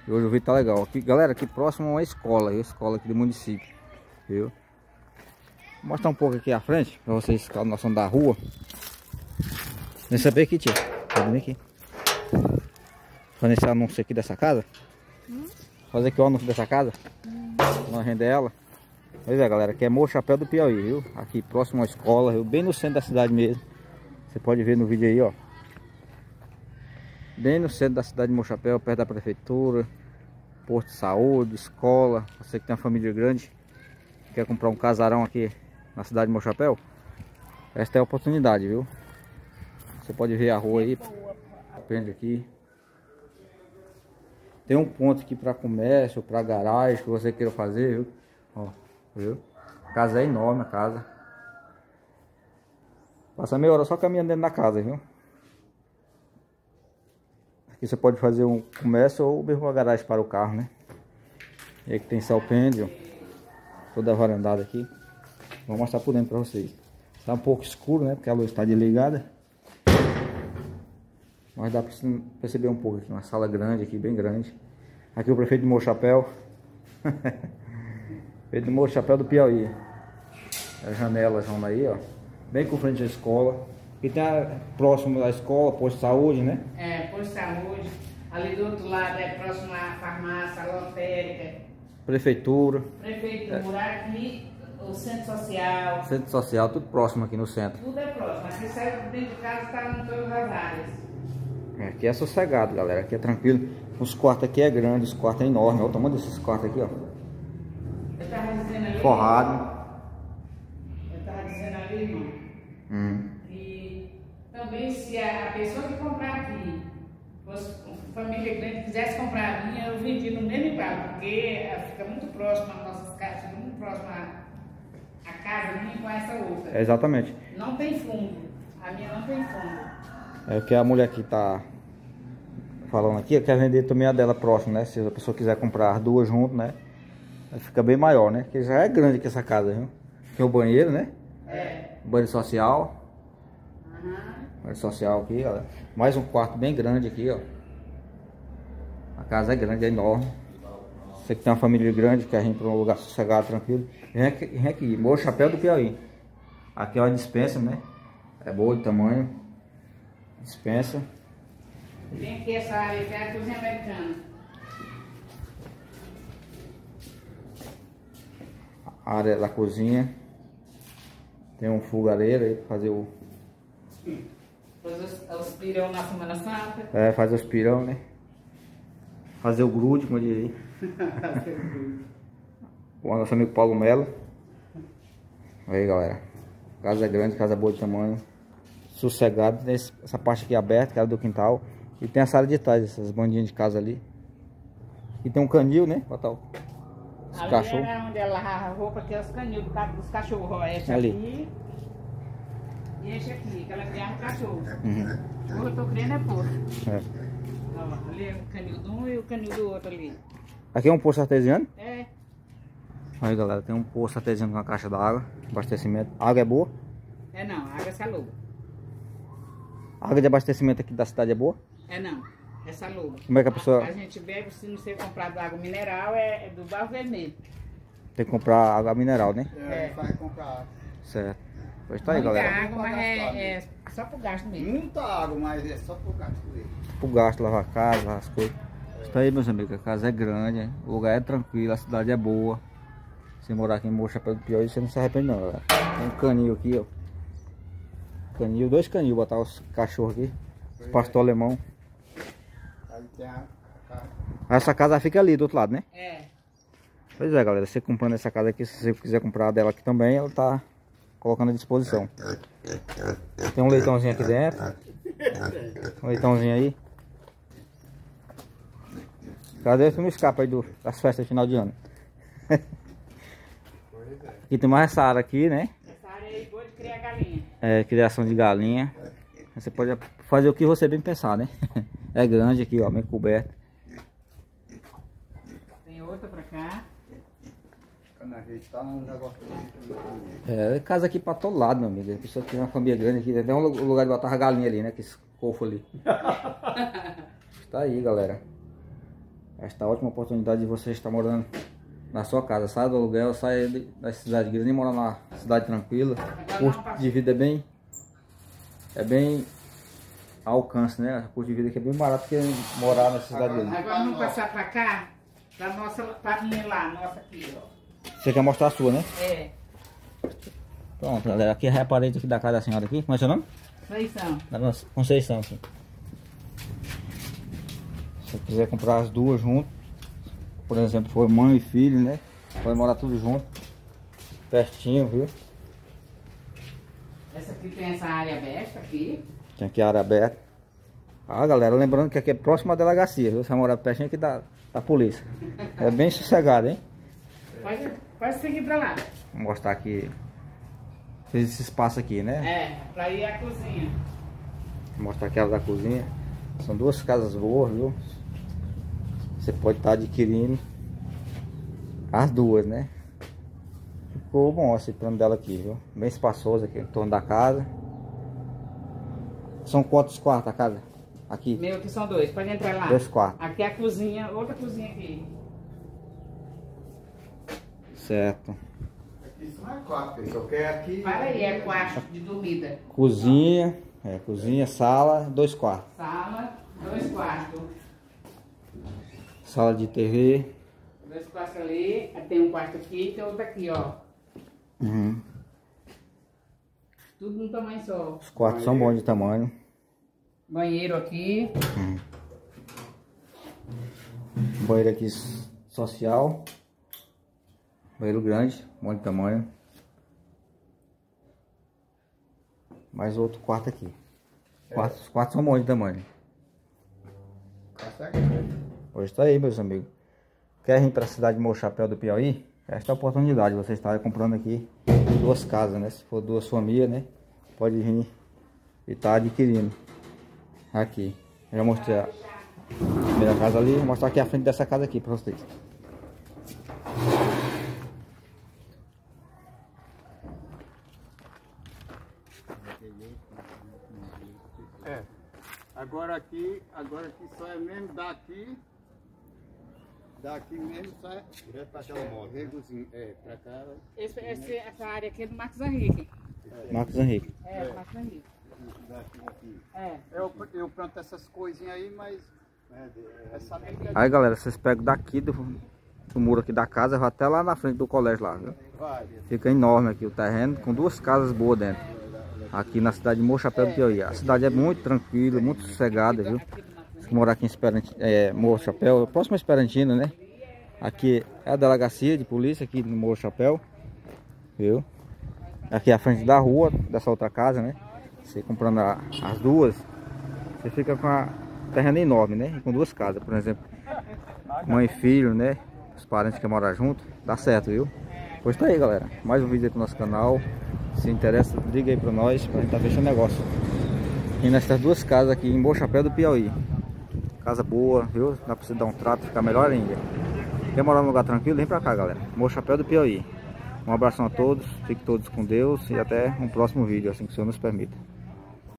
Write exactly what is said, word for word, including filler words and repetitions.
E hoje o vídeo tá legal. Aqui, galera, aqui próximo a uma escola, a escola aqui do município, viu? Vou mostrar um pouco aqui à frente, pra vocês ficarem a noção da rua. Vem saber aqui, tia. Pode vir aqui. Fazer esse anúncio aqui dessa casa. Hum? Fazer aqui o anúncio dessa casa. Hum. Nós render ela. Pois é, galera, aqui é Morro Chapéu do Piauí, viu? Aqui próximo à escola, viu? Bem no centro da cidade mesmo. Você pode ver no vídeo aí, ó. Bem no centro da cidade de Morro Chapéu, perto da prefeitura, posto de saúde, escola. Você que tem uma família grande, quer comprar um casarão aqui na cidade de Morro Chapéu, esta é a oportunidade, viu? Você pode ver a rua aí, prende aqui. Tem um ponto aqui para comércio, para garagem, que você queira fazer, viu? Ó, viu? A casa é enorme, a casa. Passa meia hora só caminhando dentro da casa, viu? Aqui você pode fazer um comércio ou mesmo uma garagem para o carro, né? E aqui tem salpêndio, toda a varandada aqui. Vou mostrar por dentro para vocês. Está um pouco escuro, né? Porque a luz está desligada. Mas dá para perceber um pouco aqui, uma sala grande aqui, bem grande. Aqui o prefeito de Morro Chapéu. Prefeito de Morro Chapéu do Piauí. As janelas vão aí, ó. Bem com frente à escola. E tá próximo da escola, posto de saúde, né? É, posto de saúde. Ali do outro lado é próximo à farmácia, à lotérica. Prefeitura. Prefeitura, é. Aqui o centro social. Centro social, tudo próximo aqui no centro. Tudo é próximo. Aqui sai dentro de casa, está em todas as áreas. Aqui é sossegado, galera. Aqui é tranquilo. Os quartos aqui é grande, os quartos é enorme. Olha o tamanho desses quartos aqui, ó. Eu tava dizendo ali. Forrado. Eu tava dizendo ali, irmão. Hum. E também se a pessoa que comprar aqui, fosse família grande, quisesse comprar a minha, eu vendi no mesmo igual, porque fica muito próximo às nossas casas, fica muito próximo a, a casa minha com essa outra. É exatamente. Não tem fundo. A minha não tem fundo. É o que a mulher que tá falando aqui, quer vender também a dela próximo, né? Se a pessoa quiser comprar as duas juntas, né? Fica bem maior, né? Porque já é grande aqui essa casa, viu? Tem o banheiro, né? É. Banheiro social. Uhum. Banheiro social aqui, ó. Mais um quarto bem grande aqui, ó. A casa é grande, é enorme. Você que tem uma família grande, quer vir para um lugar sossegado, tranquilo. Vem aqui, vem aqui. Morro Chapéu do Piauí. Aqui é uma dispensa, né? É boa de tamanho. Dispensa. Tem aqui essa área que é a cozinha americana. A área da cozinha. Tem um fogareiro aí para fazer o... Fazer os, os pirão na Semana Santa. É, faz os pirão, né? Fazer o grude, como eu diria. O nosso amigo Paulo Melo. Aí, galera. Casa é grande, casa boa de tamanho. Sossegado. Tem essa parte aqui aberta, que é do quintal. E tem a sala de trás, essas bandinhas de casa ali. E tem um canil, né? Botar os ali cachorros. Era onde ela lavava a roupa, que é os canil do, dos cachorros. Ó, esse Ali. aqui e esse aqui, que ela criava o cachorro. Uhum. O eu tô crendo é poço. É. Ó, ali é o canil de um e o canil do outro ali. Aqui é um poço artesiano. É. Aí, galera, tem um poço artesiano com a caixa d'água. Abastecimento. A água é boa? É não, a água é saluba. A água de abastecimento aqui da cidade é boa? É não, é saluba. Como é que a pessoa... A gente bebe, se não ser comprado água mineral, é, é do Barro Vermelho. Tem que comprar água mineral, né? É, vai comprar água. Certo. Pois tá aí, muita galera. água, mas é, é só pro gasto mesmo. Muita água, mas é só por gasto dele. Pro gasto, lavar a casa, lavar as coisas. Está aí, meus amigos. A casa é grande, hein? O lugar é tranquilo, a cidade é boa. Se morar aqui em Morro Chapéu do Piauí, você não se arrepende não, galera. Tem um canil aqui, ó. Canil, dois canil, botar os cachorros aqui. Os pastor alemão. Aí tem a casa. Essa casa fica ali do outro lado, né? É. Pois é, galera. Você comprando essa casa aqui, se você quiser comprar dela aqui também, ela tá colocando à disposição. Tem um leitãozinho aqui dentro. Um leitãozinho aí. Cadê que não escapa aí do, das festas de final de ano? Aqui tem mais essa área aqui, né? Essa área aí boa de criar galinha. É, criação de galinha. Você pode fazer o que você bem pensar, né? É grande aqui, ó, bem coberto. Tem outra pra cá. Quando a gente tá num negócio... É, casa aqui pra todo lado, meu amigo. A pessoa tem uma família grande aqui. Tem até um lugar de botar a galinha ali, né? Que esse cofo ali. Tá aí, galera. esta ótima oportunidade de você estar morando na sua casa. Sai do aluguel, sai da cidade grande e mora na cidade tranquila. O custo de vida é bem, é bem ao alcance, né? O custo de vida aqui é bem barato que morar na cidade grande. Agora vamos passar pra cá, pra nossa, pra minha lá, nossa aqui, ó. Você quer mostrar a sua, né? É. Pronto, galera. Aqui é a parede aqui da casa da senhora aqui. Como é seu nome? Conceição. Da nossa Conceição, sim. Se você quiser comprar as duas juntas, por exemplo, for mãe e filho, né? Pode morar tudo junto, pertinho, viu? Essa aqui tem essa área aberta aqui. Tem aqui a área aberta. Ah, galera, lembrando que aqui é próximo à delegacia, viu? Você vai morar pertinho aqui da, da polícia. É bem sossegado, hein? Pode, pode seguir pra lá. Vou mostrar aqui. Fez esse espaço aqui, né? É, pra ir à cozinha. Vou mostrar aqui a da cozinha. São duas casas boas, viu? Você pode estar adquirindo as duas, né? Ficou bom esse plano dela aqui, viu? Bem espaçoso aqui em torno da casa. São quantos quartos a casa? Aqui? Meu, aqui são dois, pode entrar lá. Dois quartos. Aqui é a cozinha, outra cozinha aqui. Certo. Isso não é quarto, isso eu quero aqui. Para aí, é quarto de dormida. Cozinha, é, cozinha, sala, dois quartos. Sala, dois quartos. Sala de T V. Dois quartos ali, tem um quarto aqui e tem outro aqui, ó. Uhum. Tudo no tamanho só. Os quartos são bons de tamanho. Banheiro aqui. Uhum. Banheiro aqui social. Banheiro grande, bom de tamanho. Mais outro quarto aqui. Quartos, os quartos são bons de tamanho. Hoje tá aí, meus amigos. Quer vir para a cidade de Morro Chapéu do Piauí? Esta é a oportunidade. Você está comprando aqui duas casas, né? Se for duas famílias, né? Pode vir e tá adquirindo. Aqui. Eu já mostrei a primeira casa ali. Vou mostrar aqui a frente dessa casa aqui para vocês. É. Agora aqui, agora aqui só é mesmo daqui. Daqui mesmo sai. Direto pra aquela moto. É, pra cá. Esse, esse, essa área aqui é do Marcos Henrique. É. Marcos Henrique. É, do Marcos Henrique. Daqui, daqui. É. Eu, eu planto essas coisinhas aí, mas. É sabendo que Aí, galera, vocês pegam daqui do, do muro aqui da casa, vai até lá na frente do colégio lá, viu? vai. Fica enorme aqui o terreno, com duas casas boas dentro. Aqui na cidade de Morro Chapéu do Piauí. A cidade é muito tranquila, muito sossegada, viu? Se morar aqui em Esperant... é, Morro Chapéu, próximo a Esperantina, né? Aqui é a delegacia de polícia aqui no Morro Chapéu, viu? Aqui é a frente da rua, dessa outra casa, né? Você comprando a, as duas, você fica com a terreno enorme, né? E com duas casas, por exemplo, mãe e filho, né? Os parentes que moram junto, dá certo, viu? Pois tá aí, galera. Mais um vídeo aqui no nosso canal. Se interessa, liga aí pra nós, pra gente tá fechando negócio. E nessas duas casas aqui em Morro Chapéu do Piauí. Casa boa, viu? Dá pra você dar um trato, ficar melhor ainda. Quer morar num lugar tranquilo? Vem pra cá, galera. Morro Chapéu do Piauí. Um abração a todos, fiquem todos com Deus e até um próximo vídeo, assim que o Senhor nos permita.